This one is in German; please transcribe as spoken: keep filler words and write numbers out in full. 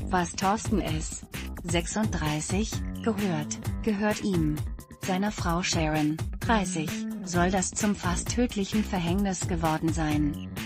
Was Thorsten S. sechsunddreißig, gehört, gehört ihm. Seiner Frau Sharon, dreißig, soll das zum fast tödlichen Verhängnis geworden sein.